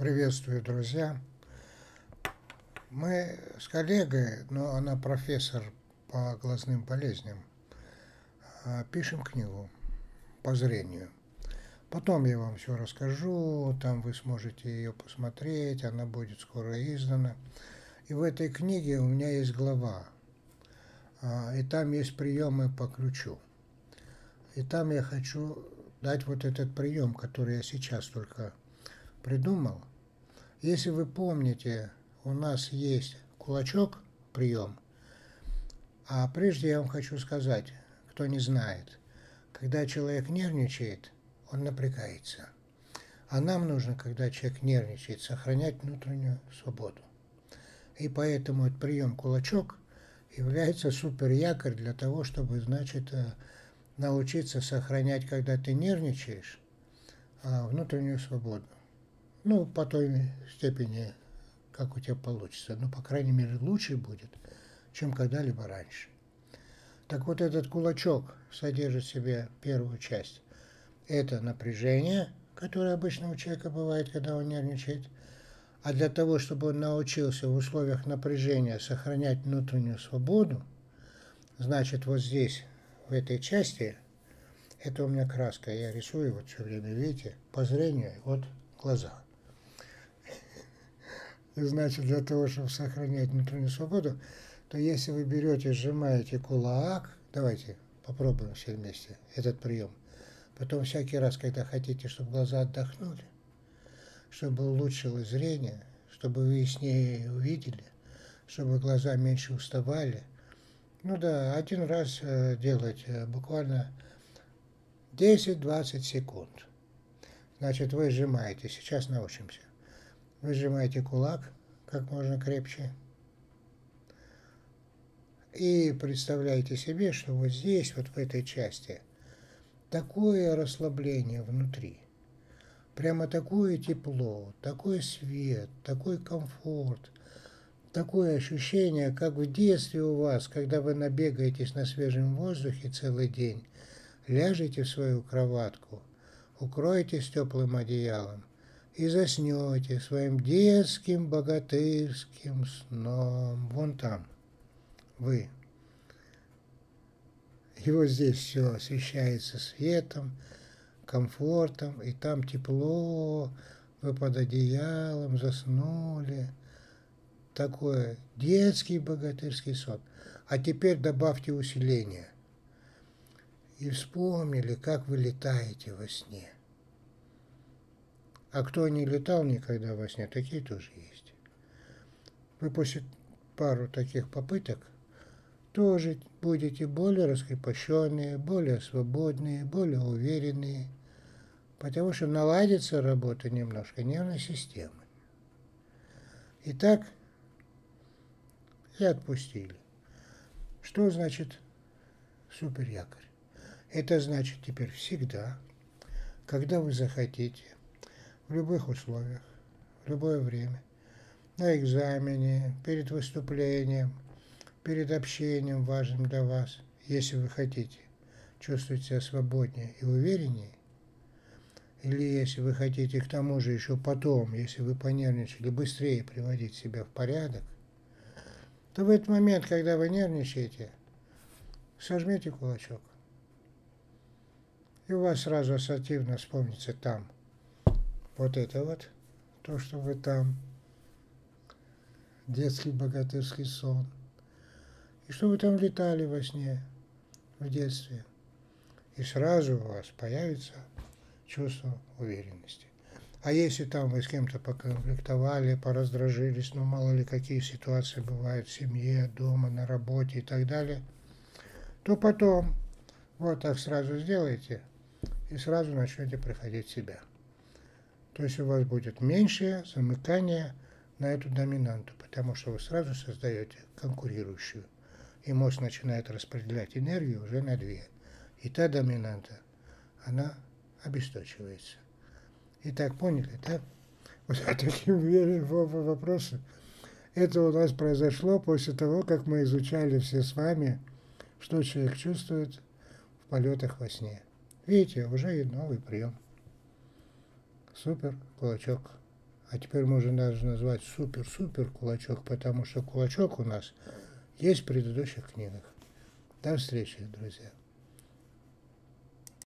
Приветствую, друзья. Мы с коллегой, но она профессор по глазным болезням, пишем книгу по зрению. Потом я вам все расскажу, там вы сможете ее посмотреть, она будет скоро издана. И в этой книге у меня есть глава, и там есть приемы по ключу. И там я хочу дать вот этот прием, который я сейчас только придумал. Если вы помните, у нас есть кулачок, прием, а прежде я вам хочу сказать, кто не знает, когда человек нервничает, он напрягается. А нам нужно, когда человек нервничает, сохранять внутреннюю свободу. И поэтому этот прием кулачок является супер якорь для того, чтобы, значит, научиться сохранять, когда ты нервничаешь, внутреннюю свободу. Ну, по той степени, как у тебя получится. Но, по крайней мере, лучше будет, чем когда-либо раньше. Так вот, этот кулачок содержит в себе первую часть. Это напряжение, которое обычно у человека бывает, когда он нервничает. А для того, чтобы он научился в условиях напряжения сохранять внутреннюю свободу, значит, вот здесь, в этой части, это у меня краска, я рисую вот все время, видите, по зрению, вот глаза. И значит, для того, чтобы сохранять внутреннюю свободу, то если вы берете, сжимаете кулак, давайте попробуем все вместе этот прием. Потом всякий раз, когда хотите, чтобы глаза отдохнули, чтобы улучшилось зрение, чтобы вы яснее увидели, чтобы глаза меньше уставали. Ну да, один раз делать буквально 10-20 секунд. Значит, вы сжимаете, сейчас научимся. Вы сжимаете кулак как можно крепче. И представляете себе, что вот здесь, вот в этой части, такое расслабление внутри. Прямо такое тепло, такой свет, такой комфорт, такое ощущение, как в детстве у вас, когда вы набегаетесь на свежем воздухе целый день, ляжете в свою кроватку, укроетесь теплым одеялом и заснете своим детским богатырским сном. Вон там, вы. И вот здесь все освещается светом, комфортом, и там тепло, вы под одеялом заснули. Такой детский богатырский сон. А теперь добавьте усиление. И вспомнили, как вы летаете во сне. А кто не летал никогда во сне, такие тоже есть. Вы после пару таких попыток тоже будете более раскрепощенные, более свободные, более уверенные, потому что наладится работа немножко нервной системы. Итак, и отпустили. Что значит супер якорь? Это значит теперь всегда, когда вы захотите, в любых условиях, в любое время, на экзамене, перед выступлением, перед общением важным для вас, если вы хотите чувствовать себя свободнее и увереннее, или если вы хотите к тому же еще потом, если вы понервничали, быстрее приводить себя в порядок, то в этот момент, когда вы нервничаете, сожмите кулачок. И у вас сразу ассоциативно вспомнится там вот это вот, то, что вы там, детский богатырский сон. И что вы там летали во сне, в детстве. И сразу у вас появится чувство уверенности. А если там вы с кем-то поконфликтовали, пораздражились, ну мало ли какие ситуации бывают в семье, дома, на работе и так далее, то потом вот так сразу сделайте и сразу начнете приходить в себя. То есть у вас будет меньшее замыкание на эту доминанту, потому что вы сразу создаете конкурирующую. И мозг начинает распределять энергию уже на две. И та доминанта, она обесточивается. Итак, поняли, да? Вот такие вопросы. Это у нас произошло после того, как мы изучали все с вами, что человек чувствует в полетах во сне. Видите, уже и новый прием. Супер, кулачок. А теперь можно даже назвать супер-супер кулачок, потому что кулачок у нас есть в предыдущих книгах. До встречи, друзья.